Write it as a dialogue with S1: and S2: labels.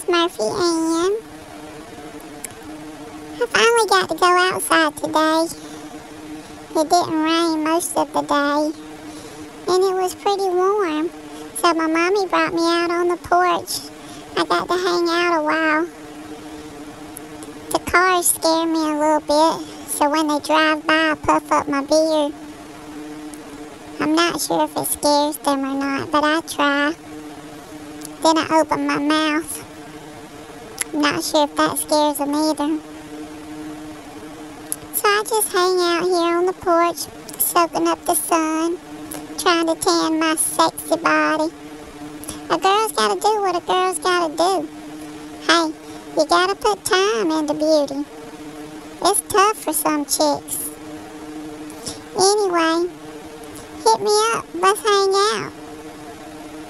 S1: Murphy Ann. I finally got to go outside today. It didn't rain most of the day, and it was pretty warm, so my mommy brought me out on the porch. I got to hang out a while. The cars scare me a little bit, so when they drive by I puff up my beard. I'm not sure if it scares them or not, but I try. Then I open my mouth. I'm not sure if that scares them either. So I just hang out here on the porch, soaking up the sun, trying to tan my sexy body. A girl's gotta do what a girl's gotta do. Hey, you gotta put time into beauty. It's tough for some chicks. Anyway, hit me up. Let's hang out.